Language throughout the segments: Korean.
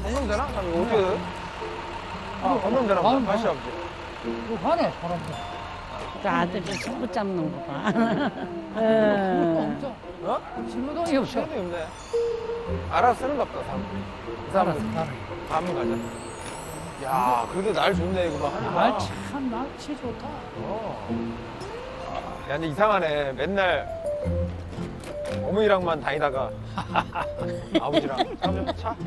건너면 되나? 아니, 어떻게 돼? 건너면 되나 보다. 다시 아버지. 이거 가네, 사람들. 그 아들이 친구 잡는 거 봐. 없어. 어? 신호등이 없어. 시간이 없네. 알아서 쓰는가 보다, 사람. 알았어, 사람들. 알았어. 가면 가자. 야, 그래도 날 좋네, 이거 봐. 참, 날씨 좋다. 야, 근데 이상하네. 맨날 어머니랑만 다니다가 아버지랑 차?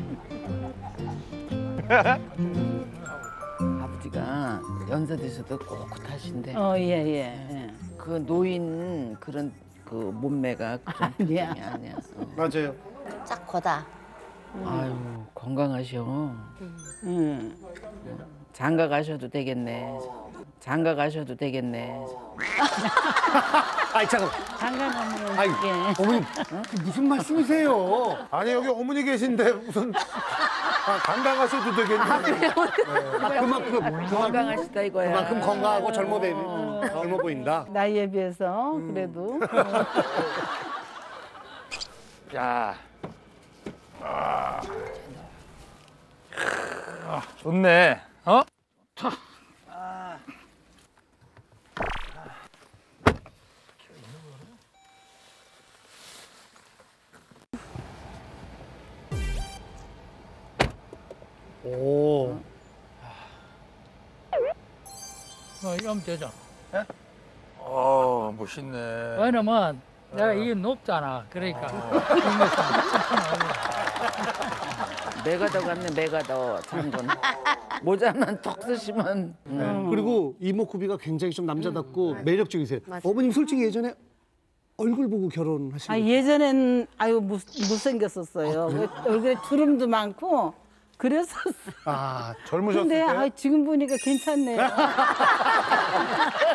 아버지가 연세 드셔도 꼿꼿하신데 예. 그 노인 그런 그 몸매가 좀 아니야. 아니야. 맞아요. 짝 거다. 아유 건강하셔. 응. 장가 가셔도 되겠네. 장가 가셔도 되겠네. 아이 잠깐. 장가 가면 아이 이게 어머니 무슨 말씀이세요? 아니 여기 어머니 계신데 무슨 건강하셔도 되겠네. 그만큼 건강하시다 이거야. 그만큼 건강하고 젊어 보인다. 나이에 비해서 그래도 야. 좋네. 어? 오. 이러면 되죠. 멋있네. 왜냐면 내가 이게 높잖아. 그러니까. 메가더 같네 메가더 장군. 모자만 턱 쓰시면. 그리고 이목구비가 굉장히 좀 남자답고 매력적이세요. 어머님 솔직히 예전에 얼굴 보고 결혼하신 거예요? 예전엔 아유 못생겼었어요. 얼굴에 주름도 많고 그랬었어. 아 젊으셨을 근데 때? 지금 보니까 괜찮네요.